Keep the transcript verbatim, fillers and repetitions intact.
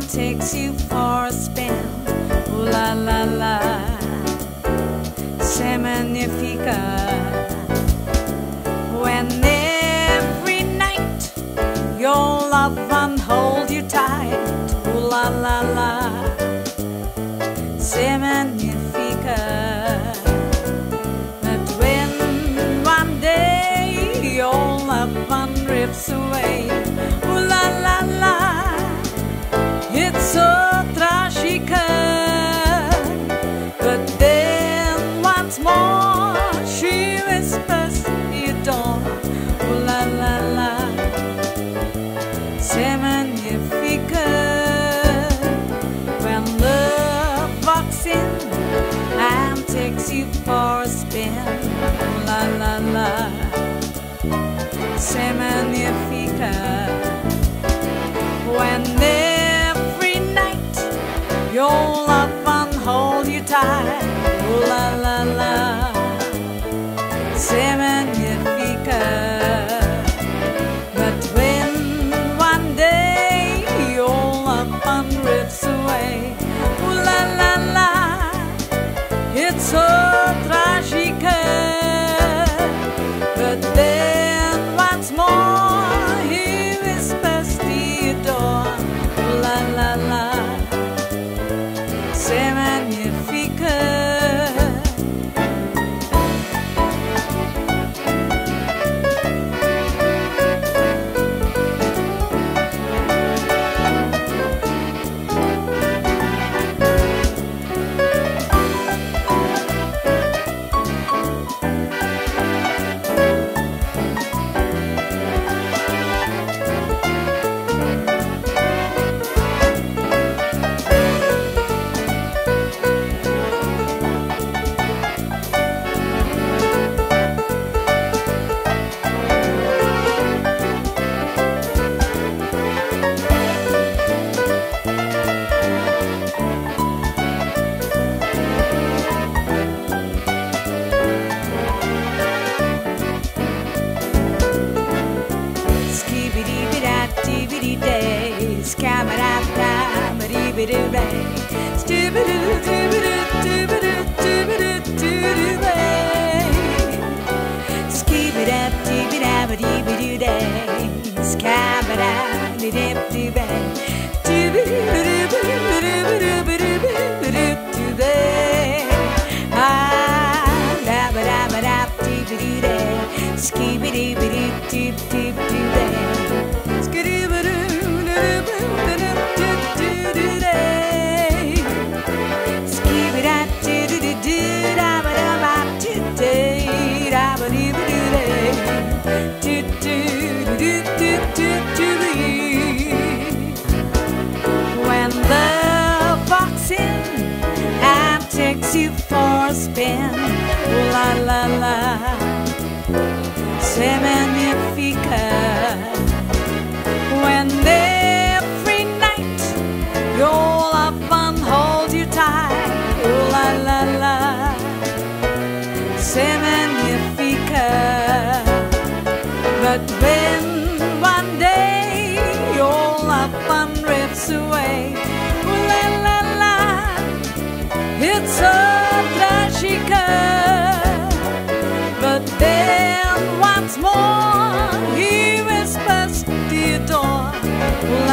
takes you for a spin. Ooh la la la, c'est magnifique. When every night your loved one hold you tight. Ooh la la la, c'est magnifique. But when one day your loved one drifts away, ooh la la la, it's so tragic. But then once more she whispers you don't. Ooh la la la, c'est magnifique. When love walks in and takes you for a spin. Ooh la la la, c'est magnifique. When every night your loved one hold you tight. Ooh la la la, c'est magnifique. But when one day your loved one drifts away, ooh la la la, it's so tragic. But then once more he whispers to your door. Ooh la la la, c'est magnifique. When love walks in and takes you for a spin. Ooh la la la, c'est magnifique. When every night your loved one holds you tight. Ooh la la la, c'est magnifique. But when one day your loved one drifts away, ooh la la la, it's so tragic. But then once more he whispers to your door.